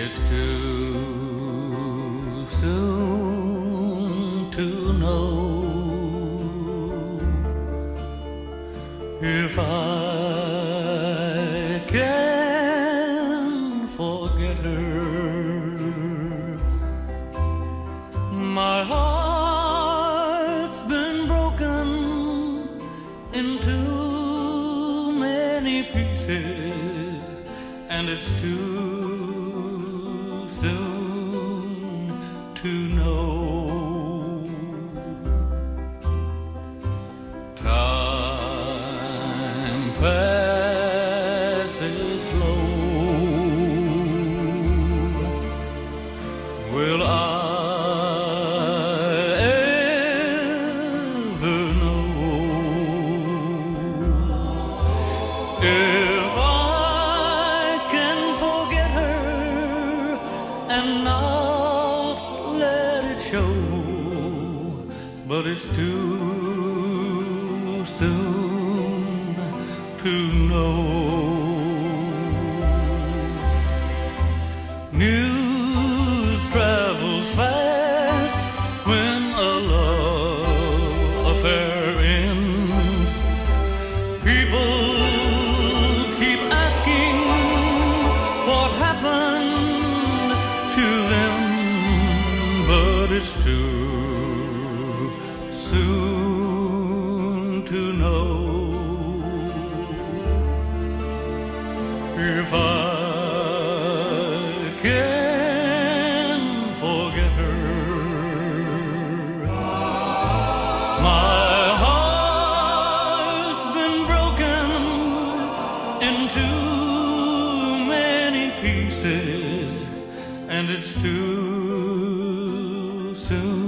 it's too soon to know if I can forget her. My heart's been broken into many pieces, and it's too soon to know. Time passes slow. Will I ever know if I can forget her and not let it show? But it's too soon to know. News travels fast when a love affair ends. People keep asking what happened to them, but it's too soon to know if I can forget her. My heart's been broken into many pieces, and it's too soon